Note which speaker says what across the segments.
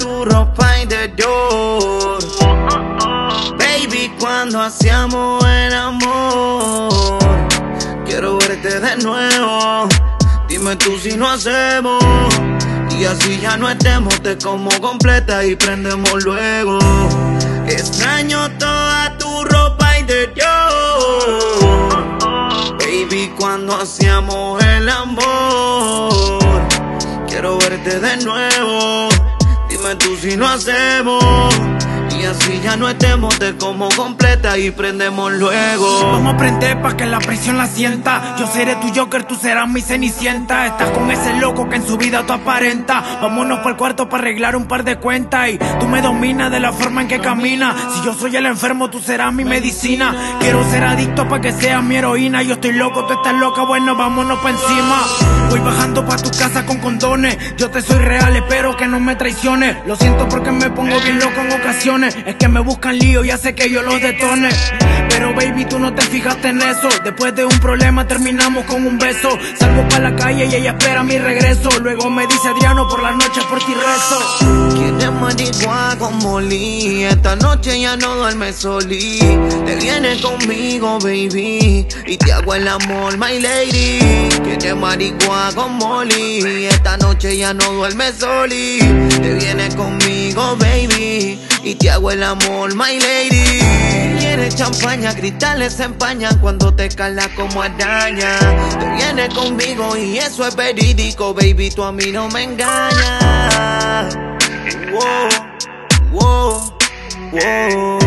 Speaker 1: tu ropa interior. Baby, cuando hacíamos el amor, quiero verte de nuevo. Dime tú si no hacemos, y así ya no estemos. Te como completa y prendemos luego. Extraño toda tu ropa interior. Baby, cuando hacíamos el amor, quiero verte de nuevo. Dime tú si no hacemos, y así ya no estemos. Te como completa y prendemos luego.
Speaker 2: Vamos a prender pa' que la presión la sienta. Yo seré tu Joker, tú serás mi Cenicienta. Estás con ese loco que en su vida tú aparenta. Vámonos pa'l cuarto pa' arreglar un par de cuentas. Y tú me dominas de la forma en que camina. Si yo soy el enfermo, tú serás mi medicina. Quiero ser adicto pa' que seas mi heroína. Yo estoy loco, tú estás loca, bueno, vámonos pa' encima. Voy bajando pa' tu casa con condones. Yo te soy real, espero que no me traiciones. Lo siento porque me pongo bien loco en ocasiones. Es que me buscan lío, ya sé que yo los detone. Pero baby, tú no te fijaste en eso. Después de un problema terminamos con un beso. Salgo pa' la calle y ella espera mi regreso. Luego me dice Adriano, por la noche por ti rezo.
Speaker 1: Quieres marihuana con Molly, esta noche ya no duermes solí. Te vienes conmigo, baby, y te hago el amor, my lady. Quieres marihuana con Molly, esta noche ya no duermes solí. Te vienes conmigo, baby, y te hago el amor, my lady. Quieres champaña, cristales se empañan cuando te calas como araña. Te vienes conmigo y eso es verídico, baby, tú a mí no me engañas. Wow, wow, wow.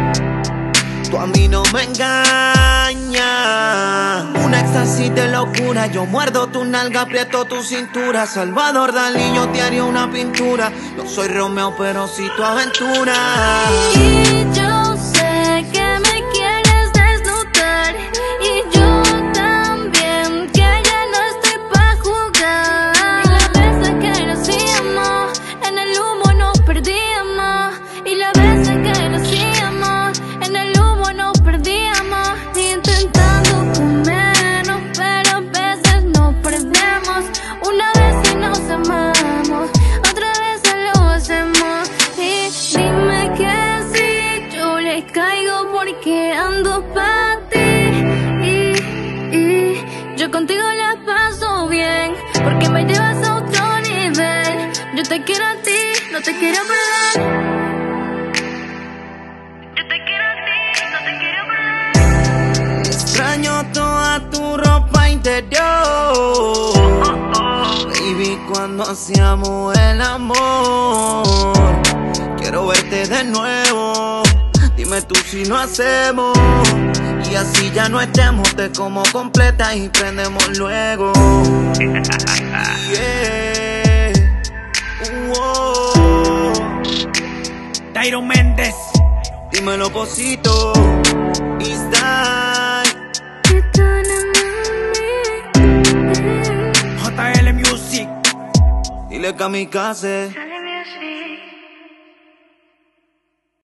Speaker 1: Tú a mí no me engañas. Un éxtasis de locura. Yo muerdo tu nalga, aprieto tu cintura. Salvador Dalí, yo te haría una pintura. No soy Romeo, pero sí tu aventura.
Speaker 3: Y yo sé que me quieres desnudar, y yo también, que ya no estoy pa' jugar. Y las veces que nos hacíamos, en el humo nos perdíamos. Y las veces que nos hacíamos, en el humo nos perdíamos. Intentando comernos, pero a veces nos perdemos. Una vez y nos amamos, otra vez lo hacemos. Y dime que si yo le caigo porque ando pa' ti. Y yo contigo la paso bien, porque me llevas a otro nivel. Yo te quiero a ti, no te quiero perder. Yo te quiero a ti, no te quiero perder.
Speaker 1: Extraño toda tu ropa interior. Baby, cuando hacíamos el amor, quiero verte de nuevo. Dime tú si no hacemos, y así ya no estemos. Te como completa y prendemos luego. Yeah. Wow.
Speaker 2: Dairo Méndez,
Speaker 1: Dímelo, Posito. Está.
Speaker 2: JL Music.
Speaker 1: Dile kamikaze.